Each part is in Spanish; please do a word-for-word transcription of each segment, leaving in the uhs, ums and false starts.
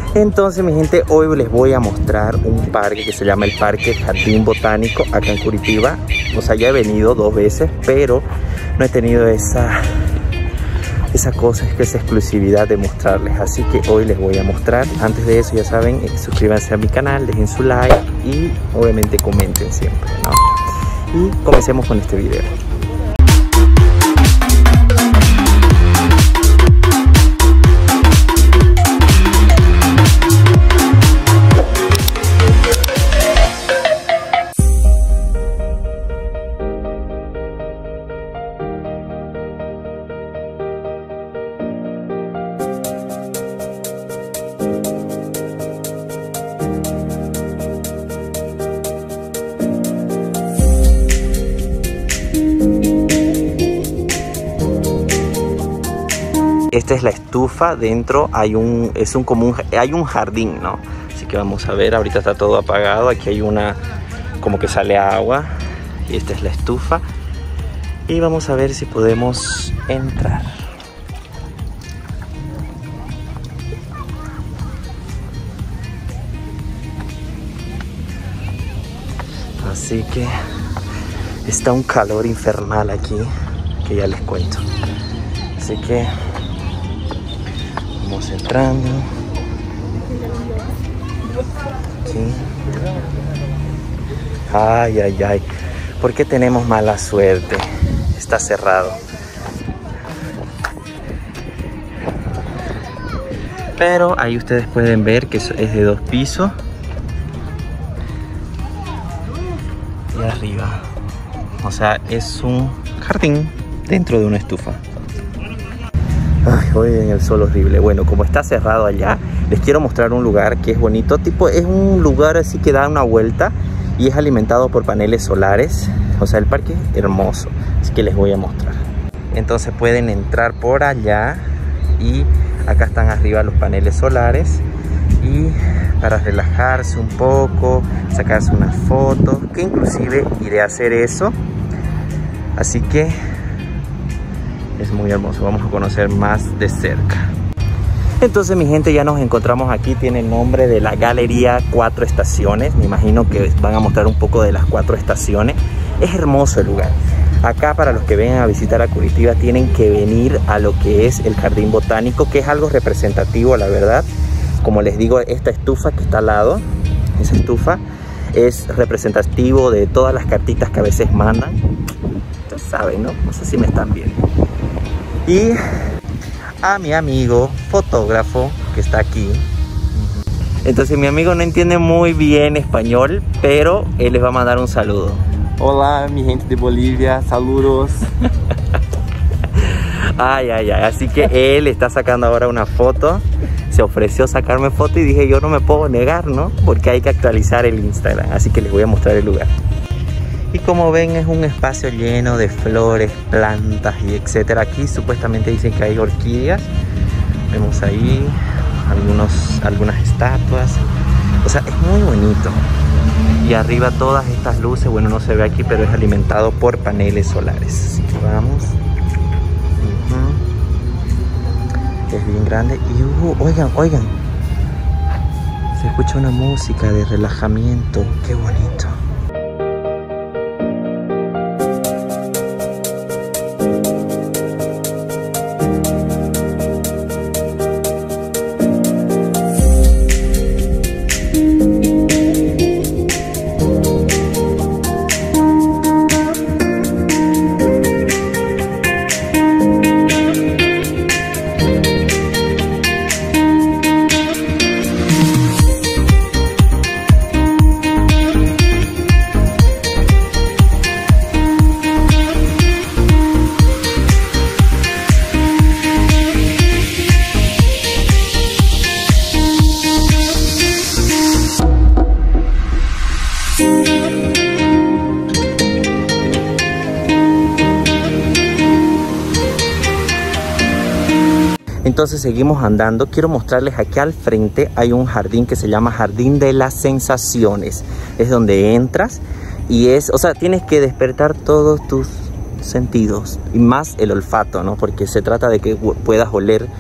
Entonces, mi gente, hoy les voy a mostrar un parque que se llama el Parque Jardín Botánico acá en Curitiba. O sea, ya he venido dos veces, pero no he tenido esa, esa cosa, esa exclusividad de mostrarles. Así que hoy les voy a mostrar. Antes de eso, ya saben, suscríbanse a mi canal, dejen su like y obviamente comenten siempre, ¿no? Y comencemos con este video. Esta es la estufa, dentro hay un, es un común, hay un jardín, ¿no? Así que vamos a ver, ahorita está todo apagado, aquí hay una, como que sale agua, y esta es la estufa. Y vamos a ver si podemos entrar. Así que está un calor infernal aquí, que ya les cuento. Así que vamos entrando. Aquí. Ay, ay, ay. ¿Por qué tenemos mala suerte? Está cerrado. Pero ahí ustedes pueden ver que es de dos pisos. Y arriba. O sea, es un jardín dentro de una estufa. Ay, hoy en el sol horrible. Bueno, como está cerrado allá, les quiero mostrar un lugar que es bonito. Tipo, es un lugar así que da una vuelta y es alimentado por paneles solares. O sea, el parque es hermoso. Así que les voy a mostrar. Entonces pueden entrar por allá y acá están arriba los paneles solares. Y para relajarse un poco, sacarse unas fotos, que inclusive iré a hacer eso. Así que es muy hermoso, vamos a conocer más de cerca. Entonces, mi gente, ya nos encontramos aquí. Tiene el nombre de la Galería Cuatro Estaciones. Me imagino que van a mostrar un poco de las cuatro estaciones. Es hermoso el lugar. Acá, para los que vengan a visitar a Curitiba, tienen que venir a lo que es el Jardín Botánico, que es algo representativo, la verdad. Como les digo, esta estufa que está al lado, esa estufa, es representativo de todas las cartitas que a veces mandan. Ustedes saben, ¿no? No sé si me están viendo. Y a mi amigo fotógrafo que está aquí. Entonces mi amigo no entiende muy bien español, pero él les va a mandar un saludo. Hola, mi gente de Bolivia, saludos. Ay, ay, ay, así que él está sacando ahora una foto. Se ofreció sacarme foto y dije, yo no me puedo negar, ¿no? Porque hay que actualizar el Instagram, así que les voy a mostrar el lugar. Y como ven, es un espacio lleno de flores, plantas y etcétera. Aquí supuestamente dicen que hay orquídeas. Vemos ahí algunos, algunas estatuas. O sea, es muy bonito. Y arriba todas estas luces, bueno, no se ve aquí, pero es alimentado por paneles solares. Así que vamos. Uh-huh. Es bien grande. Y uh, oigan, oigan. Se escucha una música de relajamiento. Qué bonito. Entonces seguimos andando. Quiero mostrarles aquí al frente hay un jardín que se llama Jardín de las Sensaciones. Es donde entras y es, o sea, tienes que despertar todos tus sentidos y más el olfato, ¿no? Porque se trata de que puedas oler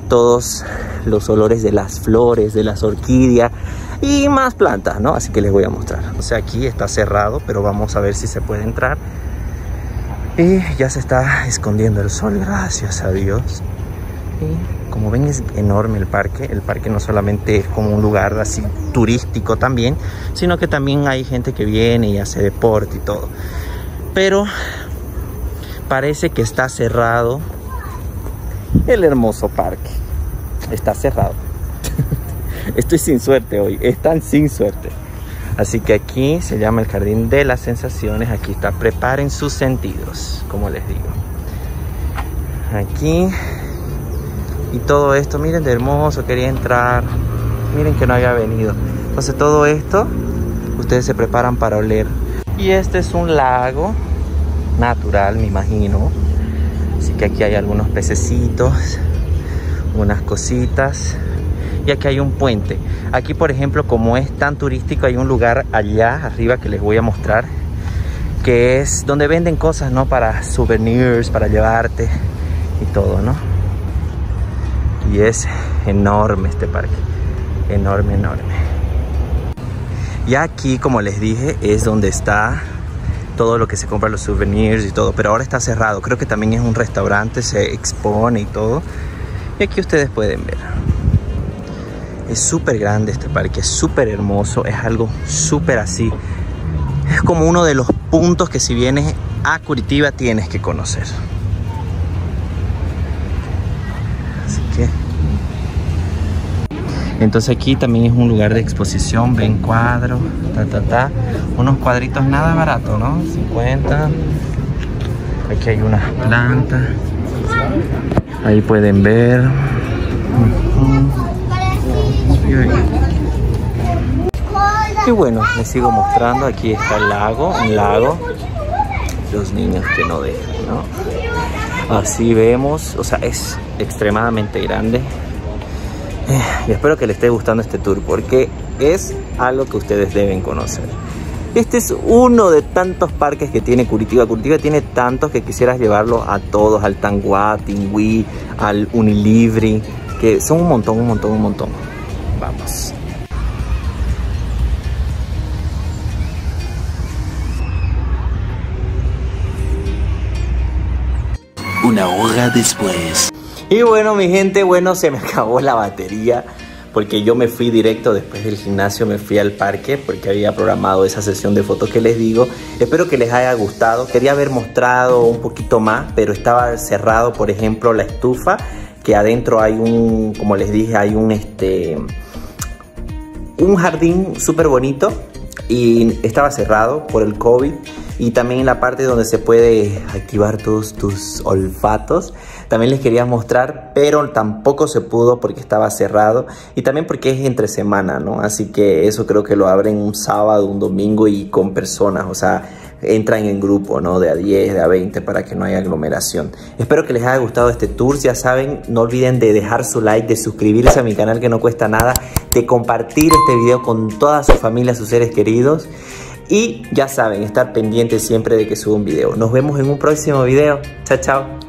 todos los olores de las flores, de las orquídeas y más plantas, ¿no? Así que les voy a mostrar. O sea, aquí está cerrado, pero vamos a ver si se puede entrar. Y ya se está escondiendo el sol, gracias a Dios. Y como ven, es enorme el parque. El parque no solamente es como un lugar así turístico también, sino que también hay gente que viene y hace deporte y todo. Pero parece que está cerrado el hermoso parque. Está cerrado. Estoy sin suerte hoy. Están sin suerte. Así que aquí se llama el Jardín de las Sensaciones. Aquí está. Preparen sus sentidos, como les digo. Aquí. Y todo esto. Miren de hermoso. Quería entrar. Miren que no había venido. Entonces todo esto, ustedes se preparan para oler. Y este es un lago natural, me imagino. Así que aquí hay algunos pececitos, unas cositas. Y aquí hay un puente. Aquí, por ejemplo, como es tan turístico, hay un lugar allá arriba que les voy a mostrar, que es donde venden cosas, ¿no? Para souvenirs, para llevarte y todo, ¿no? Y es enorme este parque. Enorme, enorme. Y aquí, como les dije, es donde está todo lo que se compra, los souvenirs y todo. Pero ahora está cerrado. Creo que también es un restaurante, se expone y todo. Y aquí ustedes pueden ver. Es súper grande este parque, es súper hermoso, es algo súper así. Es como uno de los puntos que si vienes a Curitiba tienes que conocer. Así que... Entonces aquí también es un lugar de exposición, ven cuadros, ta, ta, ta. Unos cuadritos nada baratos, ¿no? cincuenta. Aquí hay unas plantas. Ahí pueden ver. Uh-huh. Y bueno, les sigo mostrando. Aquí está el lago, un lago. Los niños que no dejan, ¿no? Así vemos, o sea, es extremadamente grande. Y espero que les esté gustando este tour, porque es algo que ustedes deben conocer. Este es uno de tantos parques que tiene Curitiba. Curitiba tiene tantos que quisieras llevarlo a todos, al Tanguá, Tingüí, al Unilivri, que son un montón, un montón, un montón. Vamos. Una hora después. Y bueno, mi gente, bueno, se me acabó la batería, porque yo me fui directo después del gimnasio, me fui al parque porque había programado esa sesión de fotos que les digo. Espero que les haya gustado. Quería haber mostrado un poquito más, pero estaba cerrado, por ejemplo, la estufa, que adentro hay un, como les dije, hay un este un jardín súper bonito y estaba cerrado por el COVID. Y también la parte donde se puede activar todos tus olfatos también les quería mostrar, pero tampoco se pudo porque estaba cerrado y también porque es entre semana, ¿no? Así que eso creo que lo abren un sábado, un domingo y con personas, o sea, entran en grupo, ¿no? De a diez, de a veinte para que no haya aglomeración. Espero que les haya gustado este tour. Ya saben, no olviden de dejar su like, de suscribirse a mi canal que no cuesta nada, de compartir este video con toda su familia, sus seres queridos. Y ya saben, estar pendientes siempre de que suba un video. Nos vemos en un próximo video. Chao, chao.